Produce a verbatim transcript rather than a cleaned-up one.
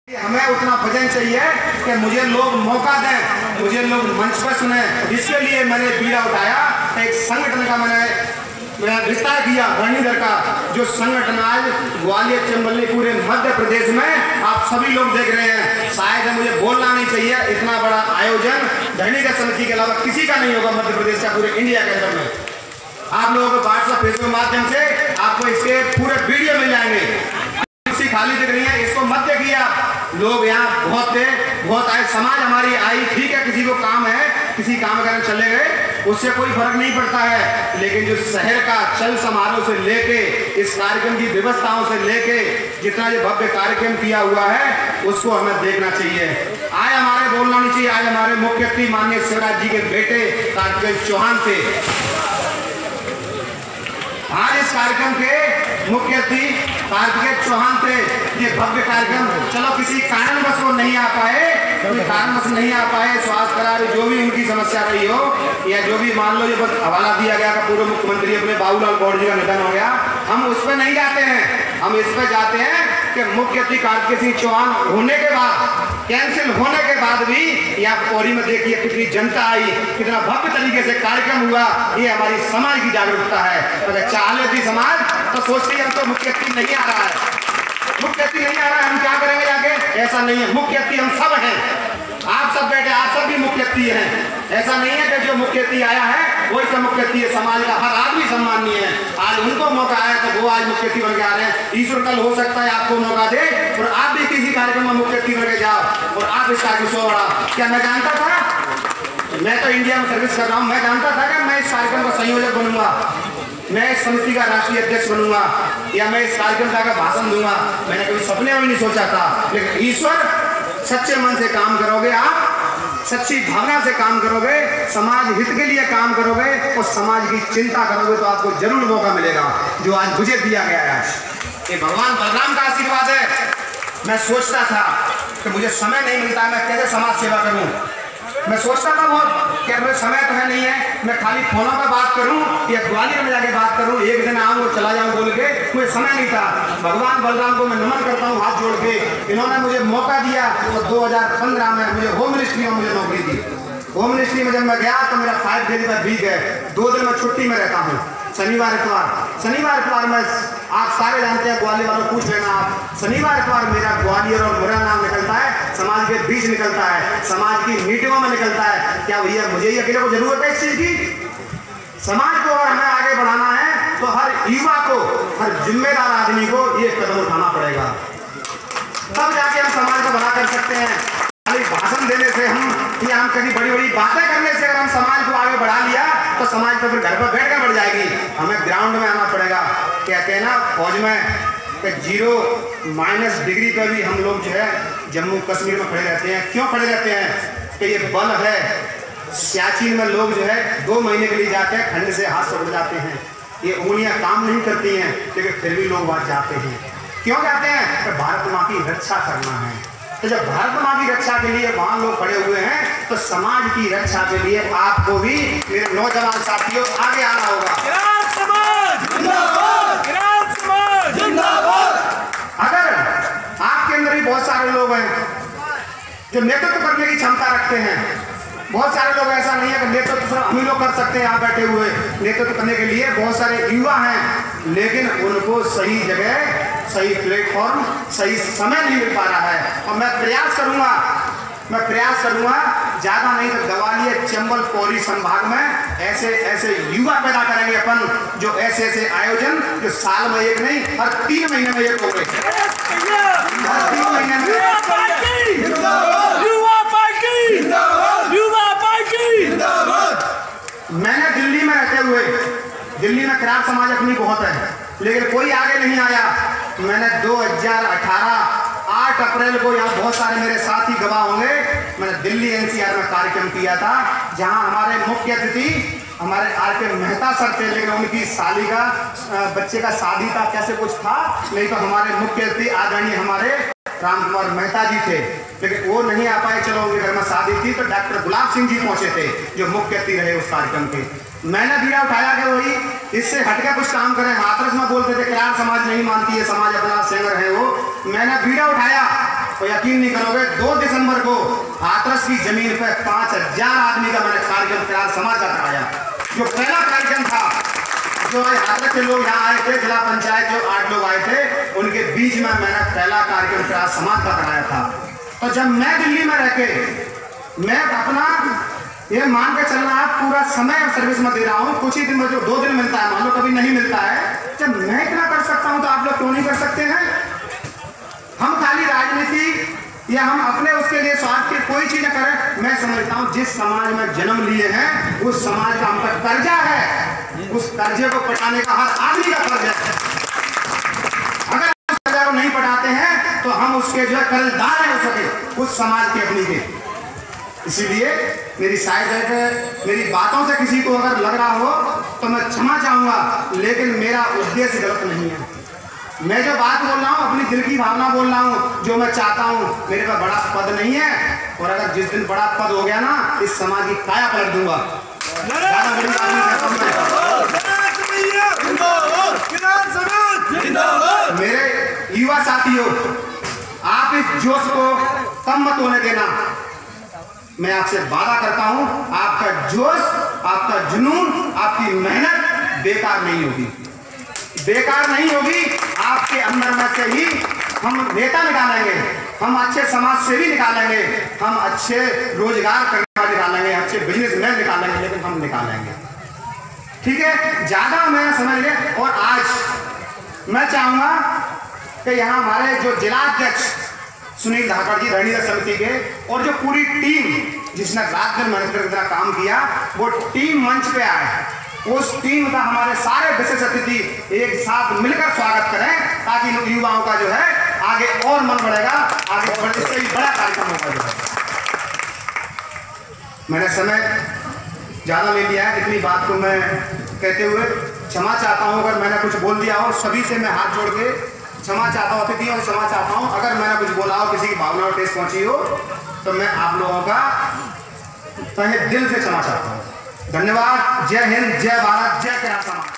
हमें उतना वजन चाहिए कि मुझे लोग मौका दें, मुझे लोग मंच पर सुने। इसके लिए मैंने बीड़ा उठाया, एक संगठन का मैंने मैंने विस्तार किया, धरणीधर का, जो संगठन आज ग्वालियर चंबल पूरे मध्य प्रदेश में आप सभी लोग देख रहे हैं। शायद मुझे बोलना नहीं चाहिए, इतना बड़ा आयोजन धरणीधर समिति के अलावा किसी का नहीं होगा मध्य प्रदेश का, पूरे इंडिया के अंदर में। आप लोगों को व्हाट्सएप फेसबुक माध्यम से आपको इसके पूरे वीडियो मिल जाएंगे। खाली दिख रही है, इसको मत देखिए आप। लोग यहाँ बहुत थे, बहुत आए, समाज हमारी आई, ठीक है, किसी को काम है, किसी काम करने चले गए, उससे कोई फर्क नहीं पड़ता है। लेकिन जो शहर का चल समारोह से लेके इस कार्यक्रम की व्यवस्थाओं से लेके जितना ये भव्य कार्यक्रम किया हुआ है उसको हमें देखना चाहिए। आज हमारे बोलना नहीं चाहिए। आज हमारे मुख्य अतिथि माननीय शिवराज जी के बेटे कार्तिकेय चौहान थे। आज इस कार्यक्रम के मुख्य अतिथि कार्तिकेय चौहान थे। ये भव्य कार्यक्रम चलो किसी कारणवश वो नहीं आ पाए, कोई कारणवश नहीं आ पाए, स्वास्थ्य करार जो भी उनकी समस्या रही हो, या जो भी मान लो ये हवाला दिया गया पूर्व मुख्यमंत्री अपने बाबूलाल गौड़ जी का निधन हो गया, हम उस पर नहीं जाते हैं। हम इस पर जाते हैं कि मुख्य अतिथि कार्तिकेय सिंह चौहान होने के बाद, कैंसिल होने के बाद भी यहाँ पौड़ी में देखिए कितनी जनता आई, कितना भव्य तरीके से कार्यक्रम हुआ। ये हमारी समाज की जागरूकता है। अगर चाहे थी समाज तो सोचती हम तो मुख्य अतिथि नहीं आ रहा है, मुख्य अतिथि नहीं आ रहा है, हम क्या करेंगे जाके? ऐसा नहीं है, मुख्य अतिथि हम सब हैं। आप सब बैठे, आप सब भी मुख्य अतिथि हैं। ऐसा नहीं है कि जो मुख्य अतिथि आया है वही सब मुख्य अतिथि है। समाज का हर आदमी सम्मानीय है। आज उनको मौका आया तो वो आज मुख्य अतिथि बन के आ रहे हैं। ईश्वर कल हो सकता है आपको मौका दे और आप भी किसी कार्यक्रम में मुख्य अतिथि बन के जाओ और आप इस कार्यक्रम से बड़ा। क्या मैं जानता था? मैं तो इंडिया में सर्विस कर रहा हूँ, मैं जानता था कि मैं इस कार्यक्रम का संयोजक बनूंगा, मैं इस समिति का राष्ट्रीय अध्यक्ष बनूंगा, या मैं इस कार्यक्रम का भाषण दूंगा। मैंने कभी सपने में नहीं सोचा था। लेकिन ईश्वर, सच्चे मन से काम करोगे, आप सच्ची भावना से काम करोगे, समाज हित के लिए काम करोगे और समाज की चिंता करोगे तो आपको जरूर मौका मिलेगा जो आज मुझे दिया गया है। ये भगवान बलराम का आशीर्वाद है। मैं सोचता था कि मुझे समय नहीं मिलता, मैं कैसे समाज सेवा करूं। मैं सोचता था बहुत कि मुझे समय तो है नहीं है, मैं खाली फोनों पर बात करूं या ग्वालियर में जाके बात करूं, एक दिन आऊं और चला जाऊं बोल के, मुझे समय नहीं था। भगवान बलराम को मैं नमन करता हूं हाथ जोड़ के। इन्होंने मुझे मौका दिया और दो हजार पंद्रह में मुझे होम मिनिस्ट्री में मुझे नौकरी दी। होम मिनिस्ट्री में जब मैं गया तो मेरा फाइव डेज का वीक है, दो दिन मैं छुट्टी में रहता हूँ, शनिवार इतवार। शनिवार इतवार में आप सारे जानते हैं, ग्वालियर वालों पूछ लेना आप, शनिवार इतवार मेरा ग्वालियर और मेरा नाम निकलता है, समाज के बीच निकलता है, समाज की मीटिंगों में निकलता है। क्या भैया मुझे ही अकेले को जरूरत है इस चीज की? समाज को अगर हमें आगे बढ़ाना है तो हर युवा को, हर जिम्मेदार आदमी को ये कदम उठाना पड़ेगा, तब जाके हम समाज को बड़ा कर सकते हैं। खाली भाषण देने से हम या हम कहीं बड़ी बड़ी बातें करने से अगर हम समाज को आगे बढ़ा लिया तो समाज तो फिर घर पर बैठ कर बढ़ जाएगी। हमें ग्राउंड में आना पड़ेगा। कहते हैं ना फौज में कि जीरो माइनस डिग्री पर भी हम लोग जो है जम्मू कश्मीर में खड़े रहते हैं। क्यों खड़े रहते हैं? कि ये बल है। सियाचिन में लोग जो है दो महीने के लिए जाते हैं, ठंड से हाथ सूख जाते हैं, ये उंगलियां काम नहीं करती हैं, लेकिन फिर भी लोग वहां जाते हैं। क्यों जाते हैं? तो भारत माँ की रक्षा करना है। तो जब भारत माँ की रक्षा के लिए वहां लोग खड़े हुए हैं तो समाज की रक्षा के लिए आपको भी मेरे नौजवान साथियों आगे आना होगा। अगर आपके अंदर भी बहुत सारे लोग हैं जो नेतृत्व करने की क्षमता रखते हैं, बहुत सारे लोग ऐसा नहीं है कि नेतृत्व सिर्फ हम ही लोग कर सकते हैं। यहाँ बैठे हुए नेतृत्व करने के लिए बहुत सारे युवा हैं, लेकिन उनको सही जगह, सही प्लेटफॉर्म, सही समय नहीं मिल पा रहा है। और मैं प्रयास करूंगा, मैं प्रयास करूंगा ज्यादा नहीं तो ग्वालियर चंबल पौड़ी संभाग में ऐसे ऐसे युवा पैदा करेंगे अपन, जो ऐसे ऐसे आयोजन जो साल में एक नहीं, हर तीन महीने में एक हो गए, हर तीन महीने में। मैंने दिल्ली में रहते हुए, दिल्ली में किरार समाज अपनी बहुत है, लेकिन कोई आगे नहीं आया। मैंने दो हजार अठारह आठ अप्रैल को, यहाँ बहुत सारे मेरे साथी गवाह होंगे, मैंने दिल्ली एनसीआर में कार्यक्रम किया था, जहाँ हमारे मुख्य अतिथि हमारे आर के मेहता सर थे, लेकिन उनकी साली का बच्चे का शादी था, कैसे कुछ था, नहीं तो हमारे मुख्य अतिथि आदरणीय हमारे राम कुमार मेहता जी थे, लेकिन वो नहीं आ पाए। चलो उनके घर में शादी थी तो डॉक्टर गुलाब सिंह जी पहुंचे थे, जो मुख्य अतिथि रहे उस कार्यक्रम के। मैंने बीड़ा उठाया कि वही इससे हटकर कुछ काम करें। हाथरस में बोलते थे किरार समाज नहीं मानती है, समाज अपना सेंगर है वो। मैंने बीड़ा उठाया तो यकीन नहीं करोगे, दो दिसंबर को हाथरस की जमीन पे पांच हजार आदमी का मैंने कार्यक्रम किरार समाज का कराया। जो पहला कार्यक्रम था, जो हाथरस के लोग यहाँ आए थे, जिला पंचायत जो आठ लोग आए थे, उनके बीच में मैंने पहला कार्यक्रम किरार समाज का कराया था। तो जब मैं दिल्ली में रह के मैं अपना ये मान के चलना, आप पूरा समय सर्विस में दे रहा हूँ, कुछ ही दिन में जो दो दिन मिलता है, मान लो कभी नहीं मिलता है, जब मैं इतना कर सकता हूँ तो आप लोग क्यों नहीं कर सकते हैं? हम खाली राजनीति या हम अपने उसके लिए स्वार्थ की कोई चीज न करें। मैं समझता हूँ जिस समाज में जन्म लिए हैं उस समाज का हम पर कर्जा है, उस कर्जे को पटाने का हर आदमी का फर्ज है। अगर उस कर्जा को नहीं पटाते हैं तो हम उसके जो है कर्जदार है हो सके उस समाज के अपनी के। इसीलिए मेरी शायद मेरी बातों से किसी को अगर लग रहा हो तो मैं क्षमा चाहूंगा, लेकिन मेरा उद्देश्य गलत नहीं है। मैं जो बात बोल रहा हूँ अपनी दिल की भावना बोल रहा हूँ, जो मैं चाहता हूँ। मेरे पास बड़ा पद नहीं है, और अगर जिस दिन बड़ा पद हो गया ना, इस समाज की काया पलट दूंगा। मेरे युवा साथियों, आप इस जोश को कम मत होने देना। मैं आपसे वादा करता हूं, आपका जोश, आपका जुनून, आपकी मेहनत बेकार नहीं होगी, बेकार नहीं होगी। आपके अंदर में से ही हम नेता निकालेंगे, हम अच्छे समाज सेवी निकालेंगे, हम अच्छे रोजगार करने वाले निकालेंगे, अच्छे बिजनेसमैन निकालेंगे, लेकिन हम निकालेंगे। ठीक है, ज्यादा मैं समझ लिया। और आज मैं चाहूंगा कि यहाँ हमारे जो जिलाध्यक्ष सुनील धाकड़ जी रणनीति समिति के, और जो पूरी टीम जिसने रात दिन मेहनत कर काम किया, वो टीम मंच पे आए। उस टीम का हमारे सारे विशेष अतिथि एक साथ मिलकर स्वागत करें, ताकि युवाओं का जो है आगे और मन बढ़ेगा, आगे बढ़ने से ही बड़ा कार्यक्रम होगा। जो है मैंने समय ज्यादा ले लिया है, इतनी बात को मैं कहते हुए क्षमा चाहता हूं अगर मैंने कुछ बोल दिया हो। सभी से मैं हाथ जोड़ के क्षमा चाहता हूँ, अतिथियों से क्षमा चाहता हूँ अगर मैंने कुछ बोला हो, किसी की भावना ठेस पहुंची हो, तो मैं आप लोगों का तहे दिल से क्षमा चाहता हूँ। धन्यवाद। जय हिंद, जय भारत, जय किरार समाज।